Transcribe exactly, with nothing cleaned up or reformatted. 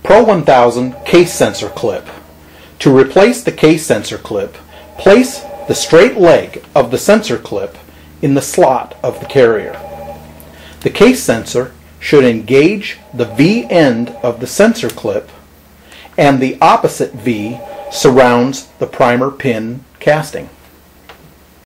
Pro one thousand case sensor clip. To replace the case sensor clip, place the straight leg of the sensor clip in the slot of the carrier. The case sensor should engage the V end of the sensor clip, and the opposite V surrounds the primer pin casting.